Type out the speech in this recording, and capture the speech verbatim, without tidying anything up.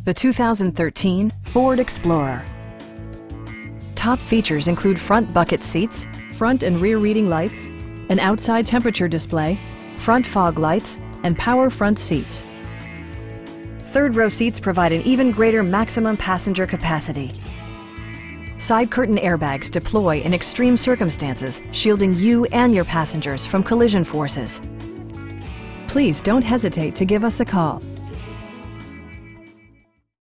The two thousand thirteen Ford Explorer. Top features include front bucket seats, front and rear reading lights, an outside temperature display, front fog lights, and power front seats. Third row seats provide an even greater maximum passenger capacity. Side curtain airbags deploy in extreme circumstances, shielding you and your passengers from collision forces. Please don't hesitate to give us a call.